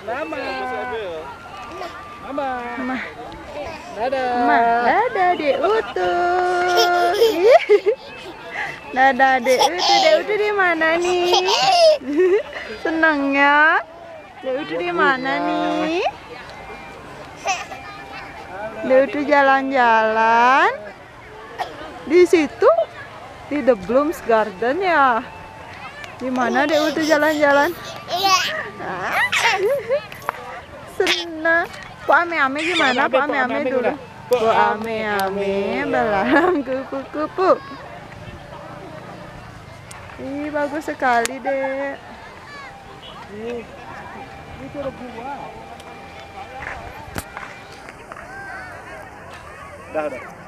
Mama. Mama. Mama. Dadah. Mama. Dadah Dek Utu. Dadah Dek Utu. Dek Utu di mana nih? Senang ya? Dek Utu di mana nih? Dek Utu jalan-jalan di situ di The Blooms Garden ya. Di mana Dek Utu jalan-jalan? Senang. Pak Ame-ame gimana? Pak Ame-ame dulu. Pak Ame-ame belalang kupu-kupu. Ih, bagus sekali, Dek. Itu ada buah. Dah.